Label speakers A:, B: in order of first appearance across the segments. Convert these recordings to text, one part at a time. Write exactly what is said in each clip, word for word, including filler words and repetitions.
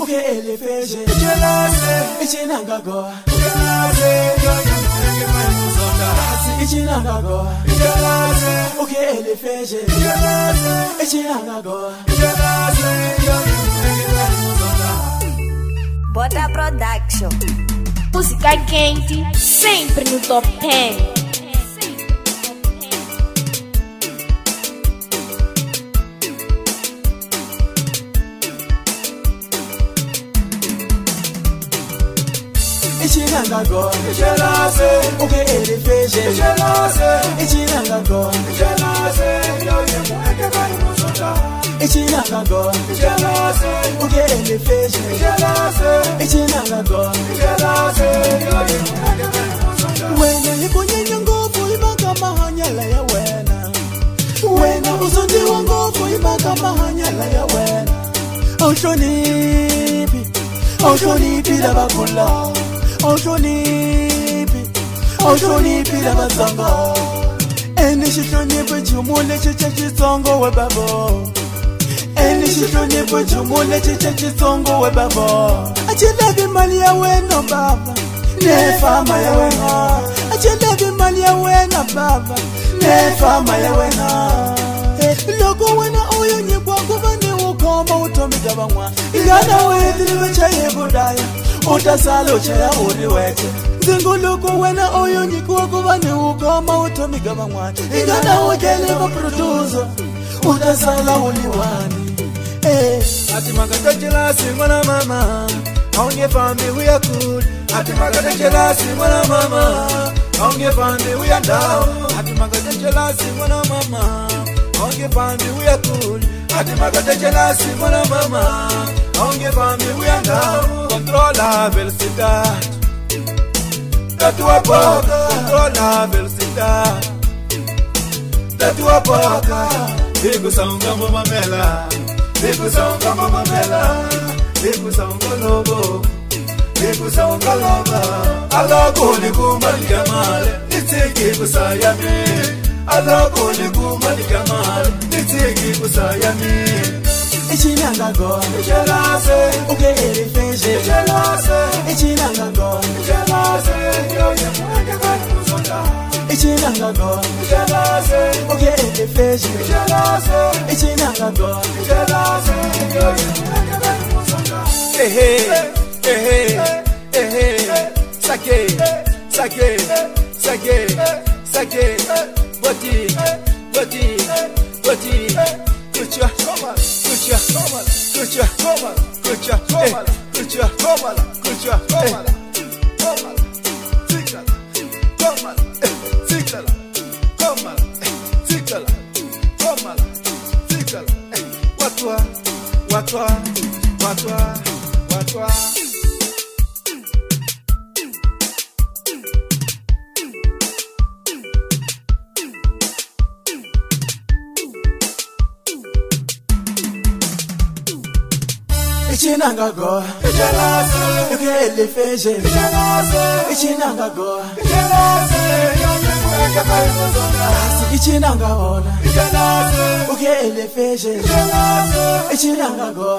A: uke elefeje ichinanga go ichinanga go uke elefeje ichinanga go.
B: Bota Production.
C: Música quente, sempre no top dez.
A: Ichinanga go, uke elefeje ichinanga go, ichinanga go, uke elefeje ichinanga go. Wena ikunyenya ngofu imaka mahanyala ya wena, wena uzondi wa ngofu imaka mahanyala ya wena. Oshonipi, oshonipi la bakula, oshonipi, oshonipi la bazanga. Eni shishonipi jumule chiche chisongo we babo, eni shishonipi jumule chiche chisongo we babo. Achilevi mali ya wena baba, ne fama ya wena. Achilevi mali ya wena baba, ne fama ya wena. Loko wena oyo nyikwa kuvani ukoma utomika bangwa. Igana wetri wechaye budaya, utasalo chaya uri weche. Zinguluku wena oyo nyikwa kuvani ukoma utomika bangwa. Igana wakele wa producer, utasala uliwani.
D: Ati makata jelasi mwana mama, aunge family we are good. Ati makata jelasi mwana mama, aunge family we are down. Ati makata jelasi mwana mama, aunge family we are good. Ati makata jelasi mwana mama, aunge family we are down. Control la velocidad, da tua boca. Control la velocidad, da tua boca. Digo sanga mama mela, digo sanga mama mela, digo sanga lobo, digo sanga loba. Allah koli kumali kamale, nitiki kusayami. Allah koli kumali kamale, nitiki kusayami.
A: Ichinanga go, uke elefeje ichinanga go, ichinanga go, uke elefeje ichinanga go.
D: Hey hey, hey hey, hey hey, sake, sake, sake, sake, boti, boti, boti, kucha, kucha, kucha, kucha, kucha, kucha, kucha, zikala, komala, zikala, komala, zikala, komala, zikala, watwa, watwa, watwa, watwa.
A: Ichinanga go, uke elefeje ichinanga go, ichinanga ona, uke elefeje ichinanga go.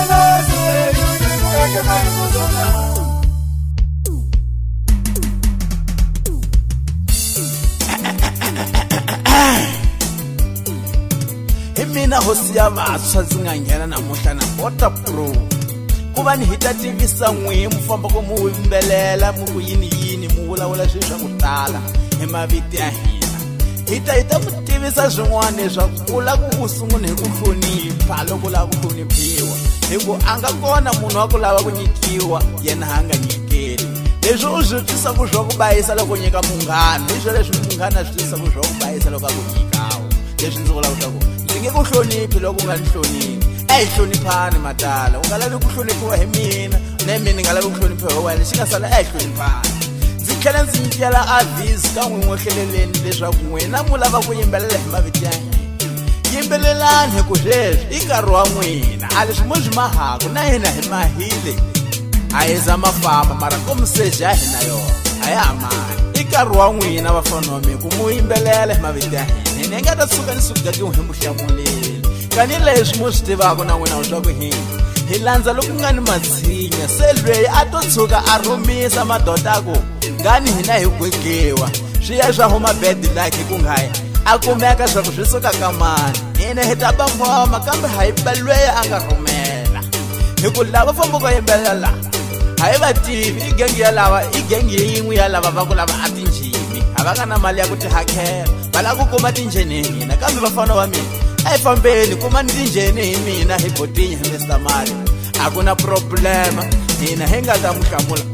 A: Mina hosi ya vaswa zingangena namuhla na Bota Pro. Kuva ni hita tivisa n'wi mufamba ko mu yimbelela mu yini yini mu vulavula swilo swa ku tala hi maviti ya hina. Hita hita ku tivisa swin'wana swa kula ku usungula hi ku hlonipha loko lava ku hloniphiwa. Hiku anga kona munhu wa ku lava ku nyikiwa yena hanga nyikeli. Leswi u swi twisa ku swa ku bayisa loko nyika munghana. Leswi leswi munghana swi twisa ku swa ku bayisa loko a ku nyikawo. Leswi ndzi vulavula swa ku ndzi ku hloniphi loko nga ni hloniphi. Ai hloniphani matala. U nga lavi ku hloniphiwa hi mina, na mina nga lavi ku hloniphiwa hi wena. Xi nga sala ai hloniphani. Ndzi tlhela ndzi nyikela advice ka n'wini wo hleleleni leswaku n'wina mu lava ku yimbelela hi maviti ya hina. Yimbelelani hi ku sweswi i nkarhi wa n'wina. A leswi mo swi mahaku na hina hi mahile. A hi za mafamba mara ko museji ya hina yona a ya hamani. I nkarhi wa n'wina vafanomi ku mu yimbelela hi maviti ya hina. Hina hi nga ta suka ni suka ki n'wi hembuxamuleli. Kanileswi mo swi tivaka na n'wina swa ku hina hi landza loku nga ni matsinya se lweyi a to tshuka a rhumisa madoda ku ngani hina hi gwegiwa swi ya swa huma bad luck ku nghayi a kumeka swa ku swi suka ka mani hina hi ta ba ngoma kambe hayi ba lweyi a nga rhumela hi ku lava famba ku yimbelela hayi va tivi i gengi ya lava i gengi yin'we ya lava va ku lava a tinjini a va nga na mali ya ku tihakela va lava ku kuma tinjeni hi mina kambe vafana va mina a hi fambeni kuma ni tinjeni hi mina hi botinya hi mister Mali a ku na problema hina hi nga ta mu hlamula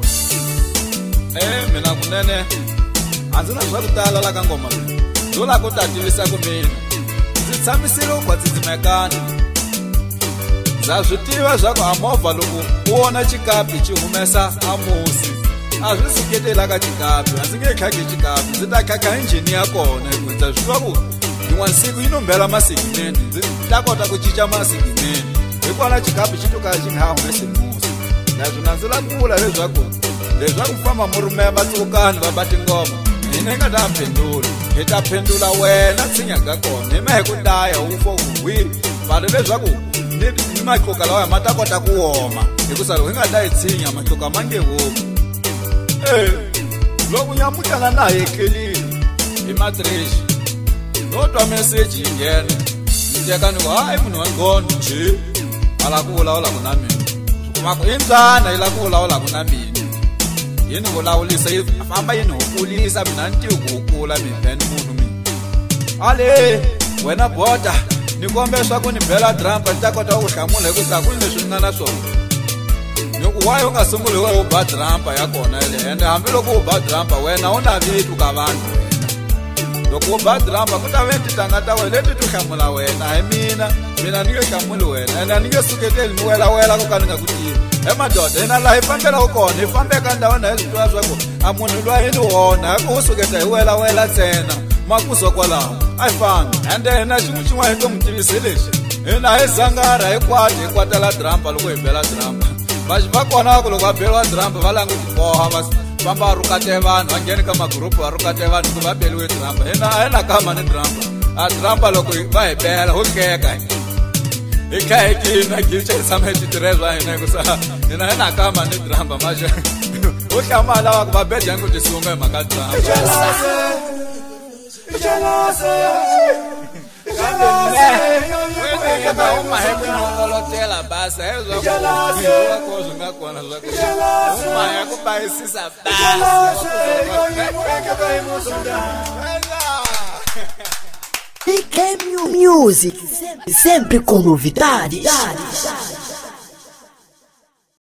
D: eh mina kunene a ndzi na swa ku tala la ka ngoma leyi ndzo la ku ta tivisa ku mina ndzi tshamisile ku kwatsidzimekana ndza swi tiva swa ku amovha loko u wona chikapi chi humesa amusi a swi suketela ka chikapi a ndzi nge khaki chikapi ndzi ta khaka injini ya kona hikuva ndza swi tiva ku yin'wana siku yi nombela masigimenti ndzi ta kota ku cinca masigimenti hikwalaho chikapi xi to ka xi nga humesi musi naswona ndzi la kula leswaku leswaku famba mi rhumela vatsukani va ba tingoma hina hi nga ta phendula hi ta phendula wena tshinyaka kona hi ma hi ku daya wu fo huhwini vanhu leswaku ni matluka lawa ma ta kota ku woma hikusa loko hi nga ta hi tshinya matluka ma nge humi eh loko nyamutana na hi kelini hi matrexi no twa meseji yi nghena ni teka ni ku hayi munhu wa ngondo je ala ku vulavula ku na mina kuma ku indzana yi la ku vulavula ku na mina yini vulavulisa yi famba yini hukulisa mina ni ti hukula mi bend munhu mina ale wena bota ni kombe swa ku ni bela drumpa ni ta kota ku hlamula hikusa ku ni leswi ni nga na swona ni ku wayi u nga sunguli u ba drumpa ya kona yele ende hambiloko u ba drumpa wena u na vitu ka vanhu wena loko u ba drumpa ku ta ve titanga ta wena leti ti hlamula wena hi mina mina ni nge hlamuli wena ende a ni nge suketeli ni welawela ku ka ni nga ku tivi he madoda hina laha hi fambelaku kona hi fambeka ndhawina hi swi tiva swa ku a munhu loyi hi ni wona hi ku u suketa hi welawela ntsena makuzo kwalaho a hi fambi ende hina xin'we xin'wana hi to n'wi tivisi lexi hina hi zangara hikwati hi kwatela drampa loko hi bela drampa vaxi va kona ku loko va beliwa drampa va languti boha va famba va rukate vanhu va ngheni ka magrupu va rukate vanhu ku va beliwe drampa hina a hi na kama ni drampa a drampa loko va hi bela ho keka hi kha hi kina gilcha hi tshama hi titirhela va hina hikusa hina hi na kama ni drampa maxe ho hlamala lava ku va beja ni ku tisunga hi mhaka drampa uma hekunongolotela basi hezwakuwa nga kona uma ya ku bayisisa basi
B: E K Music, sempre com novidades.